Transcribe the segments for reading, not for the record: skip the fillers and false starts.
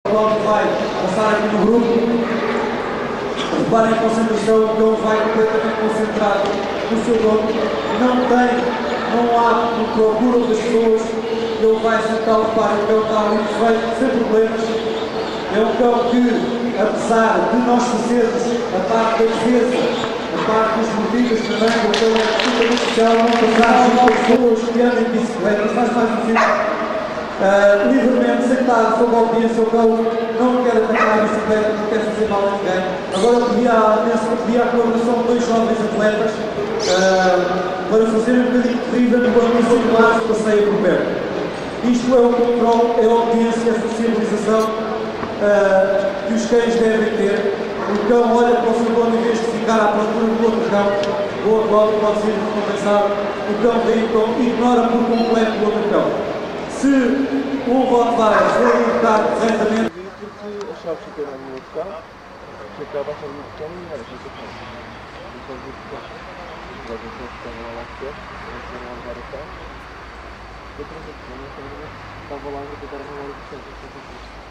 Cláudio vai passar aqui no grupo. Reparem a concentração, o cão vai completamente concentrado no seu dono. Não há procura das pessoas. Ele vai sentá-lo, reparem, o cão está ali perfeito, sem problemas. É um cão que, apesar de nós fazermos a parte da defesa, a parte dos motivos também, o cão é absolutamente especial, não passar as pessoas que andam em bicicleta, faz mais difícil. Livremente, sentado sob a audiência, o cão não quer atacar a bicicleta, não quer fazer mal a ninguém. Agora eu pedi a colaboração de dois jovens atletas para fazerem um bocadinho de corrida no banco de classe que passeia por perto. Isto é o controle, é a audiência, a sensibilização que os cães devem ter. O cão olha para o seu dono em vez de ficar à procura do outro cão. Boa Cláudio, pode ser recompensado. O cão vem, então ignora por completo o outro cão. Se um Rottweiler for educado corretamente... Porque achava que era no outro carro, que acaba a sair do carro e era assim que eu faço. Eu só vou ficar. Os jovens que estavam lá perto, eles foram lá levar o carro. Eu trouxe aqui, eu estava lá a tentar arrumar o processo.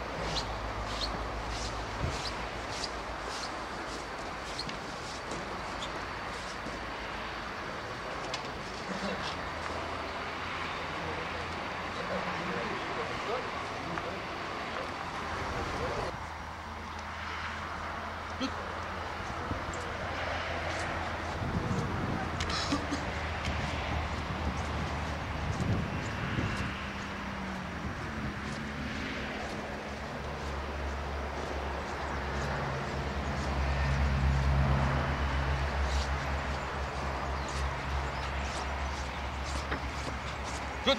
Good.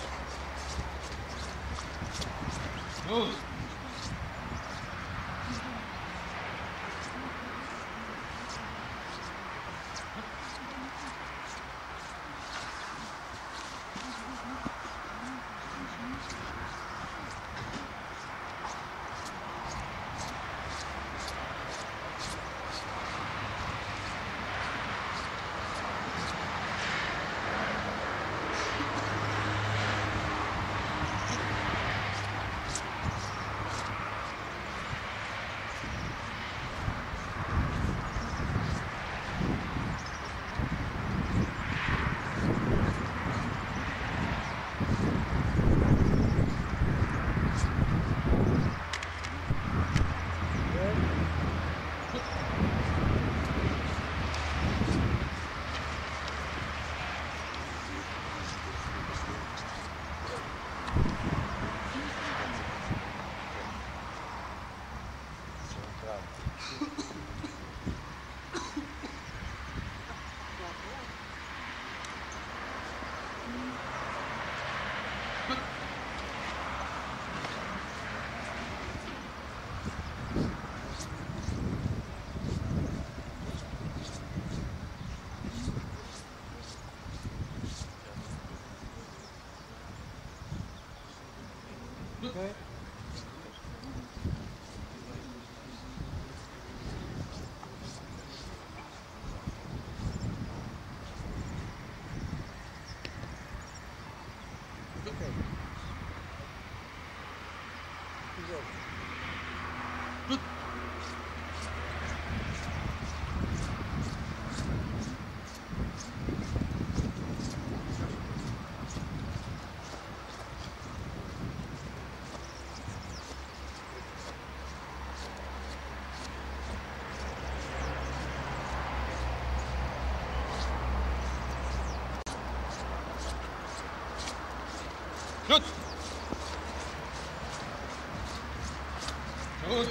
Good. Okay. Good. Good.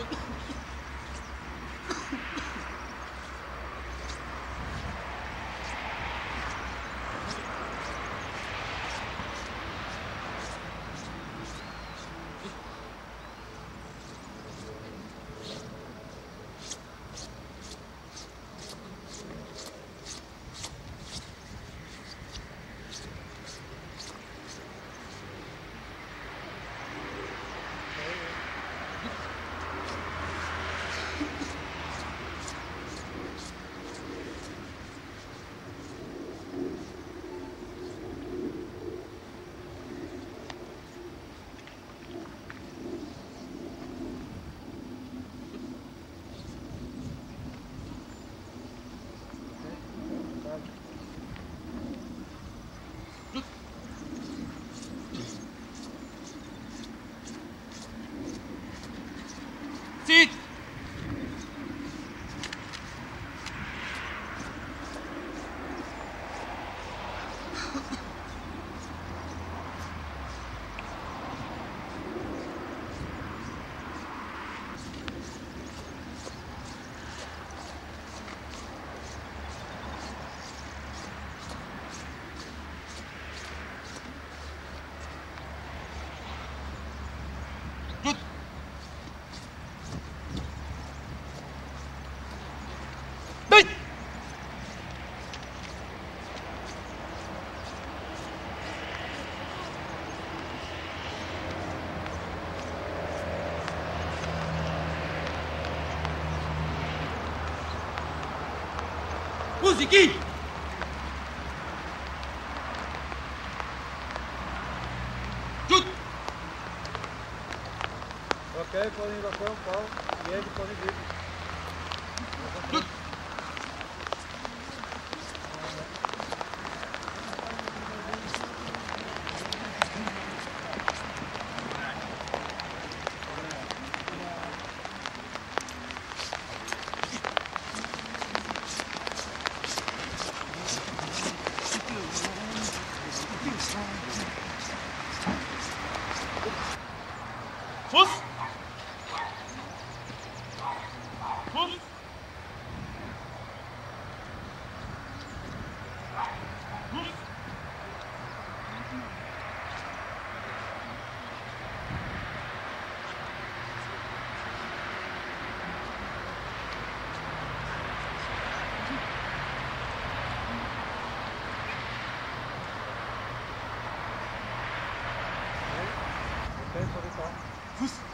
Musiquinha! Chute! Ok, podem ir ao campo, Paulo. E ele pode vir. Chute! Fuß! Fuß! Fuß! Ok, pode estar. Fuß!